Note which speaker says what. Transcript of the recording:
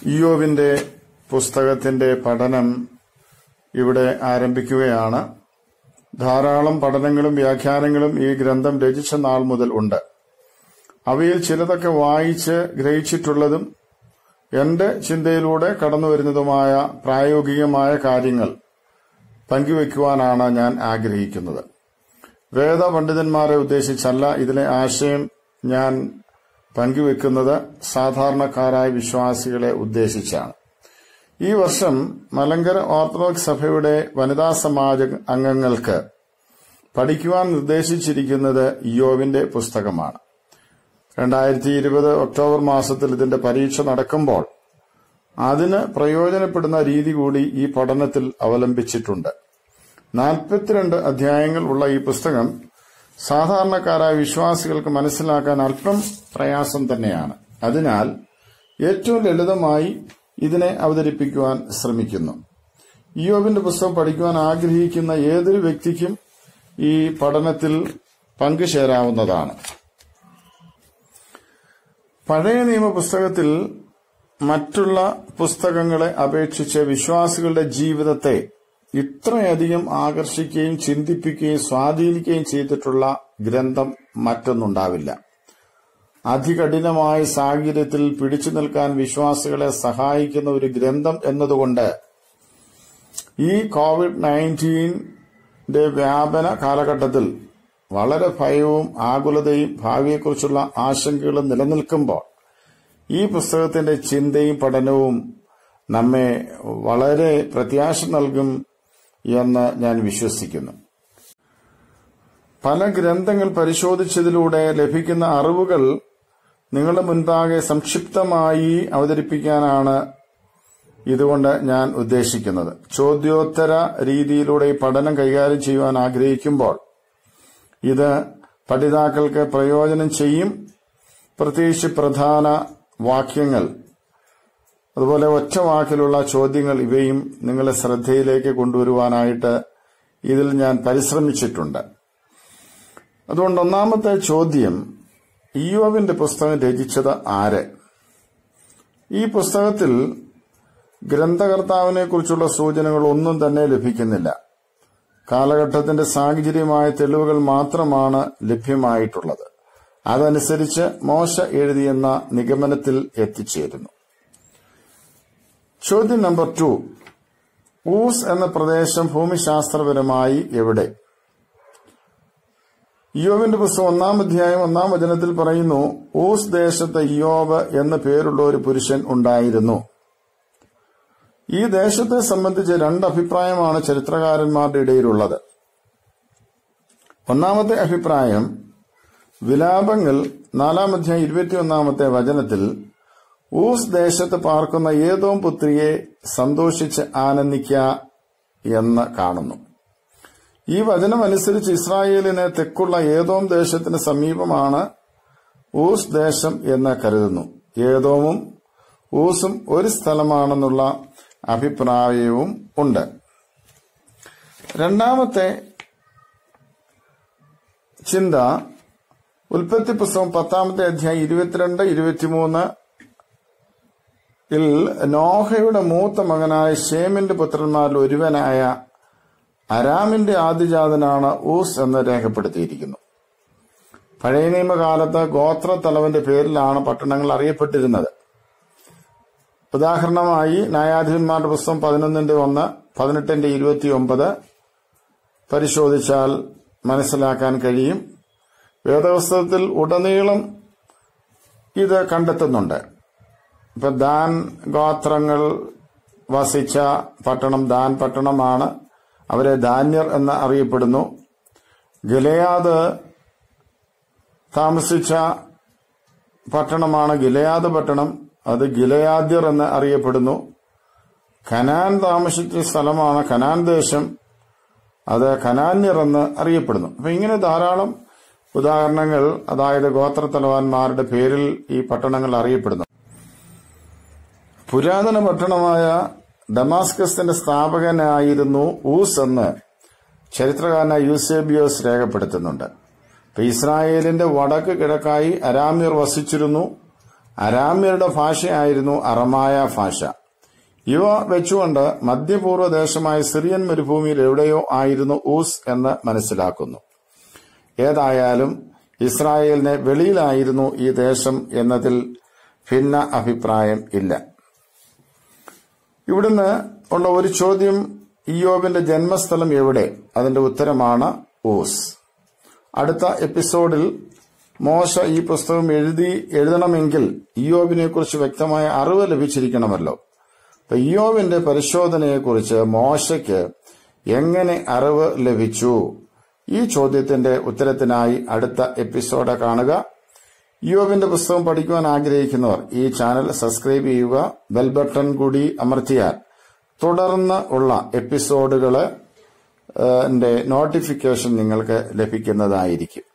Speaker 1: ഇയ്യോബിന്റെ പുസ്തകത്തിന്റെ പഠനം ഇവിടെ ആരംഭിക്കുകയാണ്. ധാരാളം പഠനങ്ങളും വ്യാഖ്യാനങ്ങളും ഈ ഗ്രന്ഥം രചിച്ച നാൾ മുതൽ ഉണ്ട്. അവയിൽ ചിലതൊക്കെ വായിച്ച് ഗ്രഹിച്ചിട്ടുള്ളതും എന്റെ ചിന്തയിലൂടെ കടന്നുവരുന്നതുമായ പ്രായോഗികമായ കാര്യങ്ങൾ പങ്കുവയ്ക്കുവാനാണ് ഞാൻ ആഗ്രഹിക്കുന്നത്. വേദപണ്ഡിതന്മാരെ ഉദ്ദേശിച്ചല്ല ഇതിലെ ആശയം ഞാൻ പങ്കുവെക്കുന്നത്, സാധാരണക്കാരായ വിശ്വാസികളെ ഉദ്ദേശിച്ചാണ്. ഈ വർഷം മലങ്കര ഓർത്തഡോക്സ് സഭയുടെ വനിതാ സമാജ അംഗങ്ങൾക്ക് പഠിക്കുവാൻ നിർദ്ദേശിച്ചിരിക്കുന്നത് ഇയ്യോബിന്റെ പുസ്തകമാണ്. 2020 ഒക്ടോബർ മാസത്തിൽ ഇതിന്റെ പരീക്ഷ നടക്കുമ്പോൾ അതിന് പ്രയോജനപ്പെടുന്ന രീതി കൂടി ഈ പഠനത്തിൽ അവലംബിച്ചിട്ടുണ്ട്. 42 അധ്യായങ്ങൾ ഉള്ള ഈ പുസ്തകം സാധാരണക്കാരായ വിശ്വാസികൾക്ക് മനസ്സിലാക്കാൻ അല്പം പ്രയാസം തന്നെയാണ്. അതിനാൽ ഏറ്റവും ലളിതമായി ഇതിനെ അവതരിപ്പിക്കുവാൻ ശ്രമിക്കുന്നു. ഇയ്യോബിന്റെ പുസ്തകം പഠിക്കുവാൻ ആഗ്രഹിക്കുന്ന ഏതൊരു വ്യക്തിക്കും ഈ പഠനത്തിൽ പങ്കുചേരാവുന്നതാണ്. പഴയ നിയമ പുസ്തകത്തിൽ മറ്റുള്ള പുസ്തകങ്ങളെ അപേക്ഷിച്ച് വിശ്വാസികളുടെ ജീവിതത്തെ ഇത്രയധികം ആകർഷിക്കുകയും ചിന്തിപ്പിക്കുകയും സ്വാധീനിക്കുകയും ചെയ്തിട്ടുള്ള ഗ്രന്ഥം മറ്റൊന്നുണ്ടാവില്ല. അതികഠിനമായ സാഹചര്യത്തിൽ പിടിച്ചു നിൽക്കാൻ വിശ്വാസികളെ സഹായിക്കുന്ന ഒരു ഗ്രന്ഥം എന്നതുകൊണ്ട് ഈ കോവിഡ്-19 വ്യാപന കാലഘട്ടത്തിൽ വളരെ ഭയവും ആകുലതയും ഭാവിയെക്കുറിച്ചുള്ള ആശങ്കകളും നിലനിൽക്കുമ്പോൾ ഈ പുസ്തകത്തിന്റെ ചിന്തയും പഠനവും നമ്മെ വളരെ പ്രത്യാശ നൽകും എന്ന് ഞാൻ വിശ്വസിക്കുന്നു. പല ഗ്രന്ഥങ്ങൾ പരിശോധിച്ചതിലൂടെ ലഭിക്കുന്ന അറിവുകൾ നിങ്ങളുടെ മുൻപാകെ സംക്ഷിപ്തമായി അവതരിപ്പിക്കാനാണ് ഇതുകൊണ്ട് ഞാൻ ഉദ്ദേശിക്കുന്നത്. ചോദ്യോത്തര രീതിയിലൂടെ ഈ പഠനം കൈകാര്യം ചെയ്യുവാൻ ആഗ്രഹിക്കുമ്പോൾ ഇത് പഠിതാക്കൾക്ക് പ്രയോജനം ചെയ്യും. പ്രത്യേകിച്ച് പ്രധാന വാക്യങ്ങൾ, അതുപോലെ ഒറ്റ വാക്കിലുള്ള ചോദ്യങ്ങൾ, ഇവയും നിങ്ങളുടെ ശ്രദ്ധയിലേക്ക് കൊണ്ടുവരുവാനായിട്ട് ഇതിൽ ഞാൻ പരിശ്രമിച്ചിട്ടുണ്ട്. അതുകൊണ്ട് ഒന്നാമത്തെ ചോദ്യം, ഇയ്യോബിന്റെ പുസ്തകം രചിച്ചത് ആര്? ഈ പുസ്തകത്തിൽ ഗ്രന്ഥകർത്താവിനെ കുറിച്ചുള്ള സൂചനകൾ ഒന്നും തന്നെ ലഭിക്കുന്നില്ല. കാലഘട്ടത്തിന്റെ സാഹചര്യമായ തെളിവുകൾ മാത്രമാണ് ലഭ്യമായിട്ടുള്ളത്. അതനുസരിച്ച് മോശ എഴുതിയെന്ന നിഗമനത്തിൽ എത്തിച്ചേരുന്നു. ചോദ്യം നമ്പർ 2, ഊസ് എന്ന പ്രദേശം ഭൂമിശാസ്ത്രപരമായി എവിടെ? ഇയ്യോബിന്റെ പുസ്തകം 1-ാം അധ്യായം 1-ാം വചനത്തിൽ പറയുന്നു, ഊസ് ദേശത്ത് ഇയ്യോബ് എന്ന പേരുള്ള ഒരു പുരുഷൻ ഉണ്ടായിരുന്നു. ഈ ദേശത്തെ സംബന്ധിച്ച് 2 അഭിപ്രായമാണ് ചരിത്രകാരന്മാരുടെ ഇടയിലുള്ളത്. ഒന്നാമത്തെ അഭിപ്രായം, വിലാപങ്ങൾ 4-ാം അധ്യായം 21-ാമത്തെ വചനത്തിൽ ഊസ് ദേശത്ത് പാർക്കുന്ന ഏദോം പുത്രിയെ സന്തോഷിച്ച് ആനന്ദിക്ക എന്ന് കാണുന്നു. ഈ വചനം അനുസരിച്ച് ഇസ്രായേലിന് തെക്കുള്ള ഏദോം ദേശത്തിന് സമീപമാണ് ഊസ് ദേശം എന്ന് കരുതുന്നു. ഏദോമും ഊസും ഒരു സ്ഥലമാണെന്നുള്ള അഭിപ്രായവും ഉണ്ട്. രണ്ടാമത്തെ ചിന്ത, ഉൽപ്പത്തി പുസ്തകം 10-ാമത്തെ അധ്യായം 22-23 നോഹയുടെ മൂത്ത മകനായ ശേമിന്റെ പുത്രന്മാരിൽ ഒരുവനായ അരാമിന്റെ ആദിജാതനാണ് ഊസ് എന്ന് രേഖപ്പെടുത്തിയിരിക്കുന്നു. പഴയ നിയമകാലത്ത് ഗോത്രത്തലവന്റെ പേരിലാണ് പട്ടണങ്ങൾ അറിയപ്പെട്ടിരുന്നത്. ഉദാഹരണമായി ന്യായാധിപന്മാരുടെ പുസ്തകം 11-1, 18-29 പരിശോധിച്ചാൽ മനസ്സിലാക്കാൻ കഴിയും. വേദപുസ്തകത്തിൽ ഉടനീളം ഇത് കണ്ടെത്തുന്നുണ്ട്. ഇപ്പൊ ദാൻ ഗോത്രങ്ങൾ വസിച്ച പട്ടണം ദാൻ പട്ടണമാണ്. അവരെ ദാന്യർ എന്ന് അറിയപ്പെടുന്നു. ഗിലെയാദ് താമസിച്ച പട്ടണമാണ് ഗിലെയാദ് പട്ടണം. അത് ഗിലെയാദ്യർ എന്ന് അറിയപ്പെടുന്നു. കനാൻ താമസിച്ച സ്ഥലമാണ് കനാൻ ദേശം. അത് കനാന്യർ എന്ന് അറിയപ്പെടുന്നു. അപ്പൊ ഇങ്ങനെ ധാരാളം ഉദാഹരണങ്ങൾ, അതായത് ഗോത്രത്തലവന്മാരുടെ പേരിൽ ഈ പട്ടണങ്ങൾ അറിയപ്പെടുന്നു. പുരാതന പട്ടണമായ ഡമാസ്കസിന്റെ സ്ഥാപകനായിരുന്നു ഊസ് എന്ന് ചരിത്രകാരനായ യൂസേബിയോസ് രേഖപ്പെടുത്തുന്നുണ്ട്. ഇസ്രായേലിന്റെ വടക്ക് കിഴക്കായി അരാമ്യർ വസിച്ചിരുന്നു. അരാമ്യരുടെ ഭാഷയായിരുന്നു അറമായ ഭാഷ. ഇവ വെച്ചുകൊണ്ട് മധ്യപൂർവ്വ ദേശമായ സിറിയൻ മരുഭൂമിയിൽ എവിടെയോ ആയിരുന്നു ഊസ് എന്ന് മനസ്സിലാക്കുന്നു. ഏതായാലും ഇസ്രായേലിന് വെളിയിലായിരുന്നു ഈ ദേശം എന്നതിൽ ഭിന്ന അഭിപ്രായം ഇല്ല. ഇവിടുന്ന് ഉള്ള ഒരു ചോദ്യം, ഇയ്യോബിന്റെ ജന്മസ്ഥലം എവിടെ? അതിന്റെ ഉത്തരമാണ് ഊസ്. അടുത്ത എപ്പിസോഡിൽ മോശ ഈ പുസ്തകം എഴുതണമെങ്കിൽ ഇയ്യോബിനെ കുറിച്ച് വ്യക്തമായ അറിവ് ലഭിച്ചിരിക്കണമല്ലോ. അപ്പൊ ഇയ്യോബിന്റെ പരിശോധനയെക്കുറിച്ച് മോശയ്ക്ക് എങ്ങനെ അറിവ് ലഭിച്ചു? ഈ ചോദ്യത്തിന്റെ ഉത്തരത്തിനായി അടുത്ത എപ്പിസോഡ് കാണുക. ഇയ്യോബിന്റെ പുസ്തകം പഠിക്കുവാൻ ആഗ്രഹിക്കുന്നവർ ഈ ചാനൽ സബ്സ്ക്രൈബ് ചെയ്യുക. ബെൽ ബട്ടൺ കൂടി അമർത്തിയാൽ തുടർന്ന് ഉള്ള എപ്പിസോഡുകളെ നോട്ടിഫിക്കേഷൻ നിങ്ങൾക്ക് ലഭിക്കുന്നതായിരിക്കും.